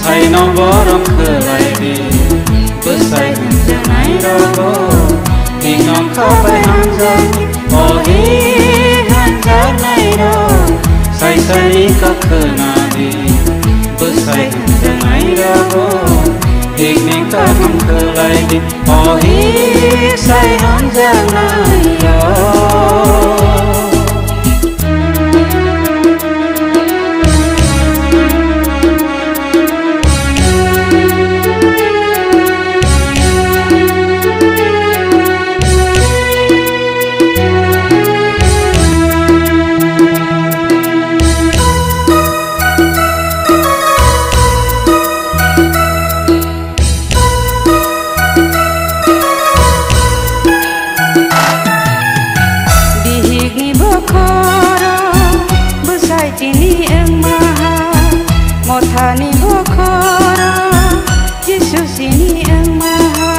say nó vỡ rộng khờ lại đi bước say hẳn giờ này đâu có thì ngon khó phải hẳn giờ bỏ hi hẳn giờ này đâu say say có khờ nào đi bước say hẳn giờ này đâu có thì nên có không khờ lại đi bỏ hi say hẳn giờ này đâu. Thani bokora Jesus ini yang maha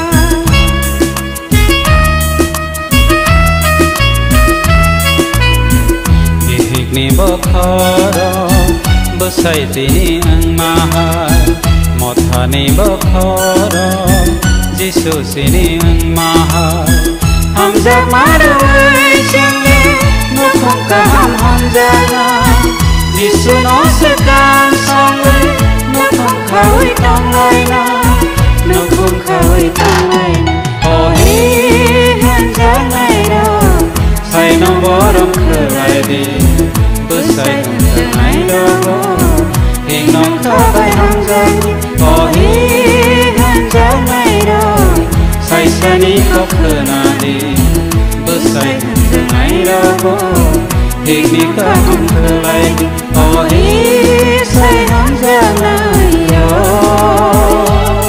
Ihik ni bokora besai tini yang maha Mothani bokora Jesus ini yang maha Hamzah marwai change no không cả hamzah Jesus nó sẽ can sang nó không khơi trong ngày na nó không khơi trong ngày oh hi hẳn giờ này đâu say nó vỡ rộng khờ lại đi bước say hẳn giờ này đâu có thì nó khó phải hẳn giờ oh hi hẳn giờ này đâu say say đi có khờ nào đi bước say hẳn giờ này đâu có thì đi có không khờ lại đi oh hi say hẳn giờ này đâu.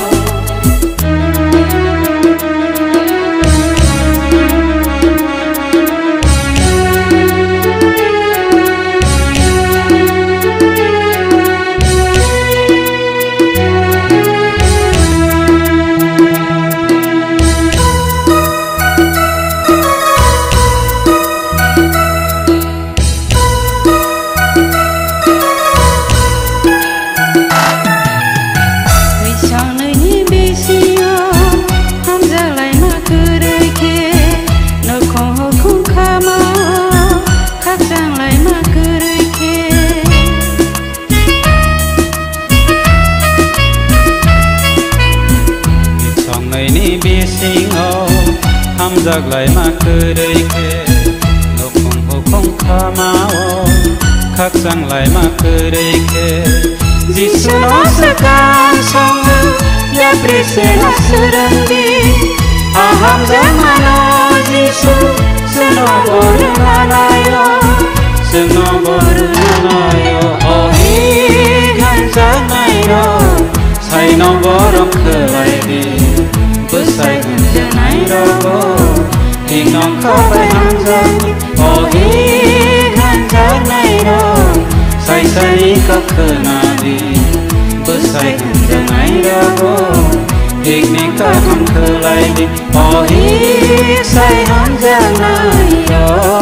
Giặc lại mà cứ đây kê nó không khá máu khắc rằng lại mà cứ đây kê Jesus nó sẽ can sang ya prese nó sẽ đăng đi aham zaman nó Jesus sẽ nó bồi nganayo sẽ nó bồi nganayo oh hi hẳn giờ này đâu say nó vỡ rộng khờ lại đi bước say hẳn giờ này đâu có thì nó khó phải hẳn giờ oh hi hẳn giờ này đâu say say có khờ nào đi bước say hẳn giờ này đâu có thì nên có không khờ lại đi oh hi say hẳn giờ này đâu.